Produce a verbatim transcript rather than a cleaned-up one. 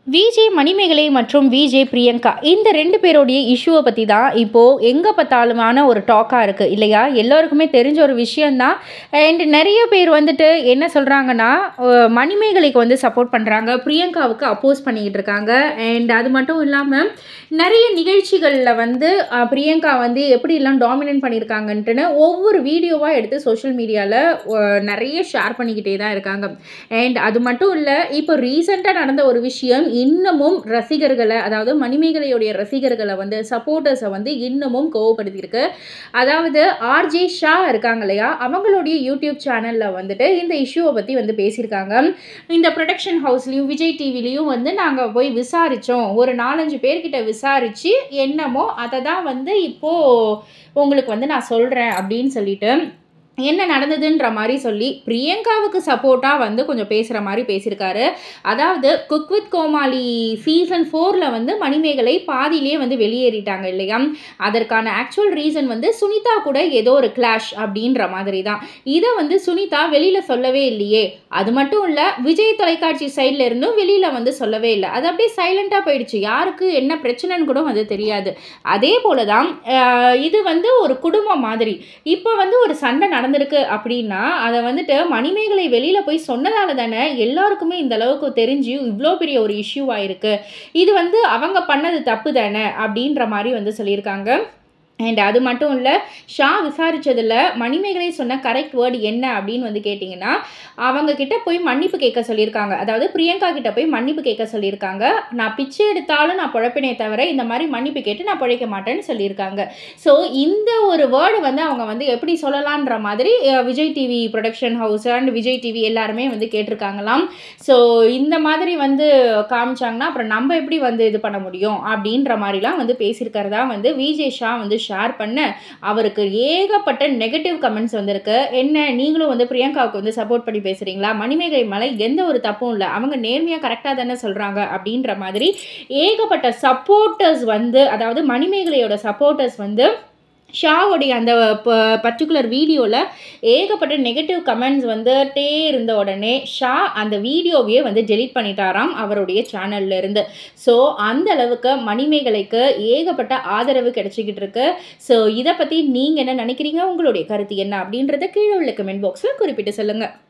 விஜய் மணிமேகலை மற்றும் விஜய் பிரியங்கா இந்த ரெண்டு பேருடைய இஷ்யூவை பற்றி தான் இப்போது எங்கே பார்த்தாலுமான ஒரு டாக்காக இருக்குது இல்லையா? எல்லோருக்குமே தெரிஞ்ச ஒரு விஷயந்தான். அண்ட் நிறைய பேர் வந்துட்டு என்ன சொல்கிறாங்கன்னா, மணிமேகலைக்கு வந்து சப்போர்ட் பண்ணுறாங்க, பிரியங்காவுக்கு அப்போஸ் பண்ணிக்கிட்டு இருக்காங்க. அண்ட் அது மட்டும் இல்லாமல் நிறைய நிகழ்ச்சிகளில் வந்து பிரியங்கா வந்து எப்படிலாம் டாமினேட் பண்ணியிருக்காங்கன்ட்டுன்னு ஒவ்வொரு வீடியோவாக எடுத்து சோஷியல் மீடியாவில் நிறைய ஷேர் பண்ணிக்கிட்டே தான் இருக்காங்க. அண்ட் அது மட்டும் இல்லை, இப்போ ரீசெண்டாக நடந்த ஒரு விஷயம் இன்னமும் ரசிகர்களை, அதாவது மணிமேகலையுடைய ரசிகர்களை வந்து சப்போர்ட்டர்ஸை வந்து இன்னமும் கோவப்படுத்தியிருக்கு. அதாவது ஆர்ஜே ஷா இருக்காங்க இல்லையா, அவங்களுடைய யூடியூப் சேனலில் வந்துட்டு இந்த இஷ்யூவை பற்றி வந்து பேசியிருக்காங்க. இந்த ப்ரொடக்ஷன் ஹவுஸ்லேயும் விஜய் டிவிலையும் வந்து நாங்கள் போய் விசாரித்தோம், ஒரு நாலஞ்சு பேர்கிட்ட விசாரித்து என்னமோ அதை தான் வந்து இப்போது உங்களுக்கு வந்து நான் சொல்கிறேன் அப்படின்னு சொல்லிட்டு என்ன நடந்ததுன்ற மாதிரி சொல்லி பிரியங்காவுக்கு சப்போர்ட்டாக வந்து கொஞ்சம் பேசுகிற மாதிரி பேசியிருக்காரு. அதாவது குக் வித் கோமாளி சீசன் ஃபோரில் வந்து மணிமேகலை பாதியிலே வந்து வெளியேறிட்டாங்க இல்லையா, அதற்கான ஆக்சுவல் ரீசன் வந்து சுனிதா கூட ஏதோ ஒரு கிளாஷ் அப்படின்ற மாதிரி தான். இதை வந்து சுனிதா வெளியில் சொல்லவே இல்லையே. அது மட்டும் இல்லை, விஜய் தொலைக்காட்சி சைடில் இருந்தும் வெளியில் வந்து சொல்லவே இல்லை. அது அப்படியே சைலண்ட்டாக போயிடுச்சு, யாருக்கு என்ன பிரச்சனைன்னு கூட வந்து தெரியாது. அதே போல தான் இது வந்து ஒரு குடும்பம் மாதிரி. இப்போ வந்து ஒரு சண்டை நடந்திருக்கு அப்படின்னா அதை வந்துட்டு மணிமேகலை வெளியில போய் சொன்னதால தானே எல்லாருக்குமே இந்த அளவுக்கு தெரிஞ்சு இவ்வளோ பெரிய ஒரு இஷ்யூ ஆயிருக்கு. இது வந்து அவங்க பண்ணது தப்பு தானே அப்படின்ற மாதிரி வந்து சொல்லியிருக்காங்க. அண்ட் அது மட்டும் இல்லை, ஷா விசாரித்ததில் மணிமேகலை சொன்ன கரெக்ட் வேர்டு என்ன அப்படின்னு வந்து கேட்டிங்கன்னா, அவங்க கிட்ட போய் மன்னிப்பு கேட்க சொல்லியிருக்காங்க. அதாவது பிரியங்கா கிட்ட போய் மன்னிப்பு கேட்க சொல்லியிருக்காங்க. நான் பிச்சை எடுத்தாலும் நான் பிழைப்பினே தவிர இந்த மாதிரி மன்னிப்பு கேட்டு நான் பிழைக்க மாட்டேன்னு சொல்லியிருக்காங்க. ஸோ இந்த ஒரு வேர்டு வந்து அவங்க வந்து எப்படி சொல்லலான்ற மாதிரி Vijay TV production house and Vijay TV எல்லாருமே வந்து கேட்டிருக்காங்களாம். ஸோ இந்த மாதிரி வந்து காமிச்சாங்கன்னா அப்புறம் நம்ம எப்படி வந்து இது பண்ண முடியும் அப்படின்ற மாதிரிலாம் வந்து பேசியிருக்கிறதா வந்து விஜய் ஷா வந்து ஷேர் பண்ண, அவருக்கு ஏகப்பட்ட நெகட்டிவ் கமெண்ட்ஸ் வந்திருக்கு. என்ன நீங்களும் வந்து பிரியங்காவுக்கு வந்து சப்போர்ட் பண்ணி பேசுறீங்களா, மணிமேகலை மேலே எந்த ஒரு தப்பும் இல்லை, அவங்க நேர்மையாக கரெக்டாக தானே சொல்கிறாங்க அப்படின்ற மாதிரி ஏகப்பட்ட சப்போர்ட்டர்ஸ் வந்து, அதாவது மணிமேகலையோட சப்போர்ட்டர்ஸ் வந்து ஷாவுடைய அந்த பர்டிகுலர் வீடியோவில் ஏகப்பட்ட நெகட்டிவ் கமெண்ட்ஸ் வந்துட்டே இருந்த உடனே ஷா அந்த வீடியோவையே வந்து டெலீட் பண்ணிட்டாராம் அவருடைய சேனல்ல இருந்து. ஸோ அந்த அளவுக்கு மணிமேகலைக்கு ஏகப்பட்ட ஆதரவு கிடைச்சிக்கிட்டு இருக்கு. ஸோ இதை பற்றி நீங்கள் என்ன நினைக்கிறீங்க, உங்களுடைய கருத்து என்ன அப்படின்றத கீழே உள்ள கமெண்ட் பாக்ஸில் குறிப்பிட்டு சொல்லுங்கள்.